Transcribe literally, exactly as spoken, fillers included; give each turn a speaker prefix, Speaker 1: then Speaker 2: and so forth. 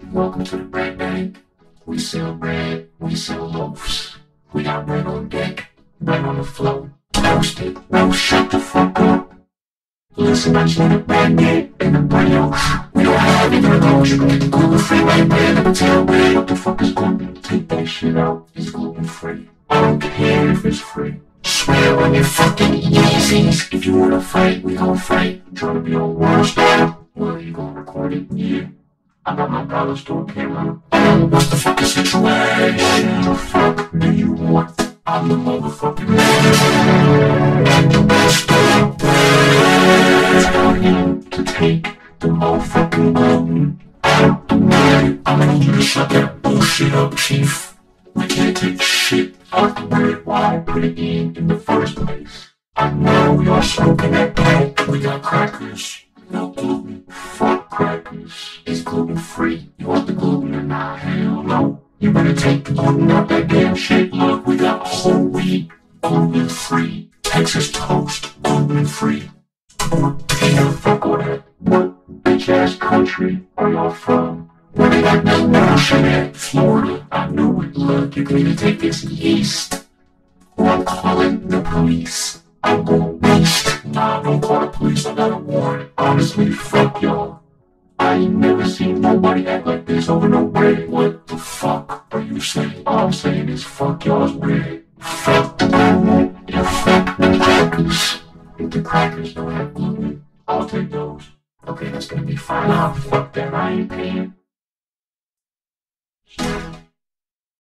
Speaker 1: Welcome to the bread bank. We sell bread, we sell loaves. We got bread on deck, bread on the floor. Toasted, no shut the fuck up. Listen, I just want a baguette and a brioche. We don't have either of those. You can get the gluten-free white bread and potato bread. What the fuck is gluten? Take that shit out. It's gluten-free. I don't care if it's free. Swear on your fucking Yeezys. If you wanna fight, we gon' fight. Trying to be on World Star? Well, you gon' record it? Yeah. I got my dollar store camera. Oh, what's the fucking situation? The fuck do you want? I'm the motherfucking man. I'm the best of the best. Tell him to take the motherfucking gluten out the way. I'ma need you to shut that bullshit up, chief. We can't take shit out the bread. Why put it in in the first place? I know you're smoking that pack. We got crackers. No gluten. Fuck crackers. It's gluten free. You want the gluten or not? Hell no. You better take the gluten out that damn shit. Look, we got whole wheat, gluten free. Texas toast, gluten free. Damn, fuck all that. What bitch ass country are y'all from? Where they got no notion at? Florida. I knew it. Look, you can either take this yeast or I'm calling the police. I'm gonna waste. Nah, don't call the police, I got a warrant. Honestly, fuck y'all. I ain't never seen nobody act like this over no bread. What the fuck are you saying? All I'm saying is fuck y'all's bread. Fuck the gluten and fuck the crackers. If the crackers don't have gluten, I'll take those. Okay, that's gonna be fine. Nah, fuck that, I ain't paying.